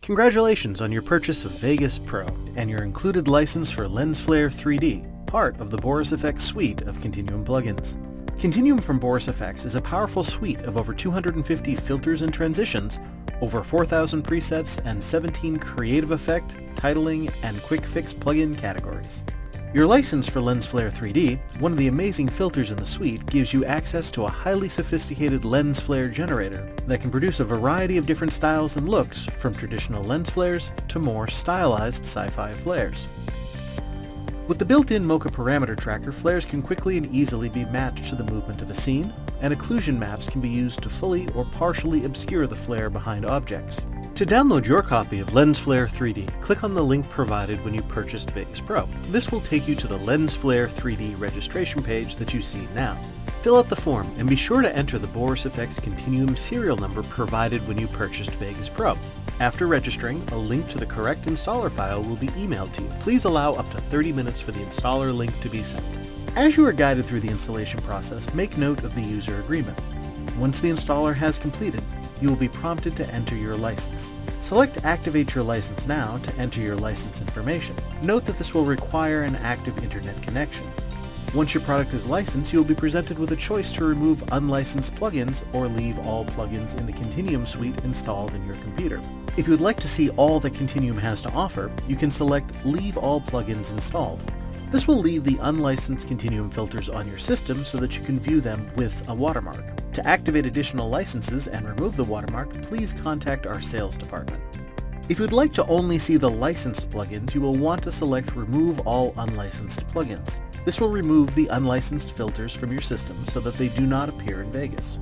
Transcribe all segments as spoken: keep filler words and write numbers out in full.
Congratulations on your purchase of Vegas Pro and your included license for Lens Flare three D, part of the Boris Effects suite of Continuum plugins. Continuum from Boris Effects is a powerful suite of over two hundred fifty filters and transitions, over four thousand presets, and seventeen creative effect, titling, and quick fix plugin categories. Your license for Lens Flare three D, one of the amazing filters in the suite, gives you access to a highly sophisticated lens flare generator that can produce a variety of different styles and looks, from traditional lens flares to more stylized sci-fi flares. With the built-in Mocha parameter tracker, flares can quickly and easily be matched to the movement of a scene, and occlusion maps can be used to fully or partially obscure the flare behind objects. To download your copy of Lens Flare three D, click on the link provided when you purchased Vegas Pro. This will take you to the Lens Flare three D registration page that you see now. Fill out the form and be sure to enter the Boris Effects Continuum serial number provided when you purchased Vegas Pro. After registering, a link to the correct installer file will be emailed to you. Please allow up to thirty minutes for the installer link to be sent. As you are guided through the installation process, make note of the user agreement. Once the installer has completed, you will be prompted to enter your license. Select Activate Your License Now to enter your license information. Note that this will require an active internet connection. Once your product is licensed, you will be presented with a choice to remove unlicensed plugins or leave all plugins in the Continuum suite installed in your computer. If you would like to see all that Continuum has to offer, you can select Leave All Plugins Installed. This will leave the unlicensed Continuum filters on your system so that you can view them with a watermark. To activate additional licenses and remove the watermark, please contact our sales department. If you'd like to only see the licensed plugins, you will want to select Remove All Unlicensed Plugins. This will remove the unlicensed filters from your system so that they do not appear in Vegas.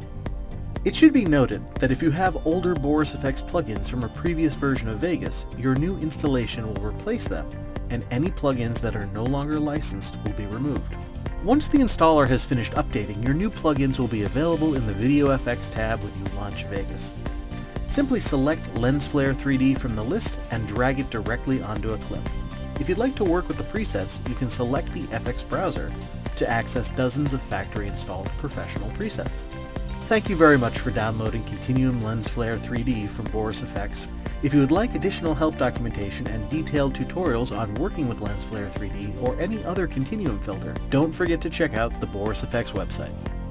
It should be noted that if you have older Boris Effects plugins from a previous version of Vegas, your new installation will replace them, and any plugins that are no longer licensed will be removed. Once the installer has finished updating, your new plugins will be available in the Video F X tab when you launch Vegas. Simply select Lens Flare three D from the list and drag it directly onto a clip. If you'd like to work with the presets, you can select the F X browser to access dozens of factory-installed professional presets. Thank you very much for downloading Continuum Lens Flare three D from Boris Effects. If you would like additional help documentation and detailed tutorials on working with Lens Flare three D or any other Continuum filter, don't forget to check out the Boris Effects website.